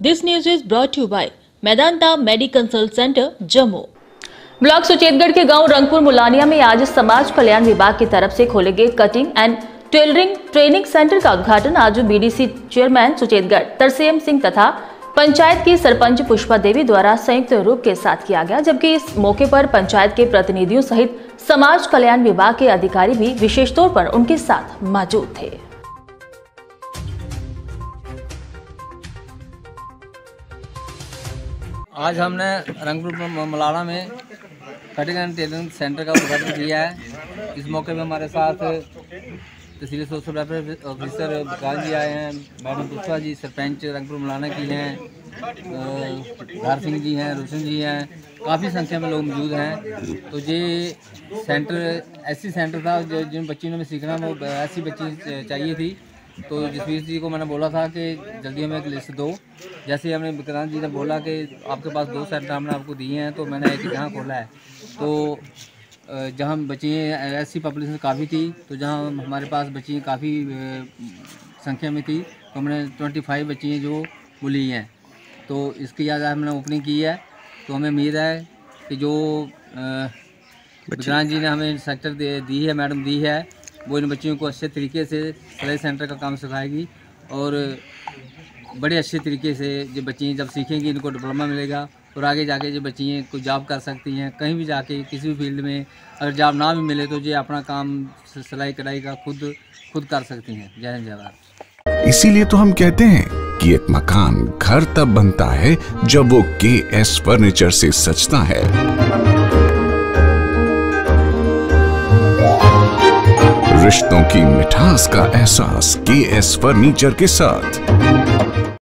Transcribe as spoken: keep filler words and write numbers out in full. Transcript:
This news is brought to you by Medanta Mediconsult Center, Jammu। Block Suchetgarh के गांव रंगपुर मुलानिया में आज समाज कल्याण विभाग की तरफ से खोले गए cutting and tailoring training centre का उद्घाटन आज बीडीसी चेयरमैन सुचेतगढ़ तरसेम सिंह तथा पंचायत की सरपंच पुष्पा देवी द्वारा संयुक्त रूप के साथ किया गया, जबकि इस मौके पर पंचायत के प्रतिनिधियों सहित समाज कल्याण विभाग के अधिकारी भी विशेष तौर पर उनके साथ मौजूद थे। आज हमने रंगपुर मुलाना में कटिंग एंड टेलरिंग सेंटर का उद्घाटन किया है। इस मौके में हमारे साथ तहसील social welfare officer Vikas ji आए हैं, मैडम पुष्पा जी सरपंच रंगपुर मुलाना की हैं, धार सिंह जी हैं, रोशन जी हैं, काफ़ी संख्या में लोग मौजूद हैं। तो ये सेंटर ऐसी सेंटर था जो जिन बच्चियों में सीखना वो ऐसी बच्ची चाहिए थी। तो जसवीर जी को मैंने बोला था कि जल्दी हमें एक लिस्ट दो। जैसे हमने विक्रांत जी ने बोला कि आपके पास दो सेंटर हमने आपको दिए हैं, तो मैंने एक जहाँ खोला है। तो जहाँ बच्चियाँ ऐसी पॉपुलेशन काफ़ी थी, तो जहाँ हमारे पास बच्चियाँ काफ़ी संख्या में थी, तो हमने पच्चीस बच्चियाँ जो वो ली हैं। तो इसकी आज हमने ओपनिंग की है। तो हमें उम्मीद है कि जो विक्रांत जी ने हमें सेक्टर दी है, मैडम दी है, वो इन बच्चियों को अच्छे तरीके से सिलाई सेंटर का काम सिखाएगी और बड़े अच्छे तरीके से जो बच्चियाँ जब सीखेंगी इनको डिप्लोमा मिलेगा और आगे जाके जो बच्चियाँ कोई जॉब कर सकती हैं, कहीं भी जाके किसी भी फील्ड में अगर जॉब ना भी मिले तो ये अपना काम सिलाई कढ़ाई का खुद खुद कर सकती हैं। जय हिंद जय भारत। इसीलिए तो हम कहते हैं कि एक मकान घर तब बनता है जब वो के एस फर्नीचर से सजता है। रिश्तों की मिठास का एहसास के एस फर्नीचर के साथ।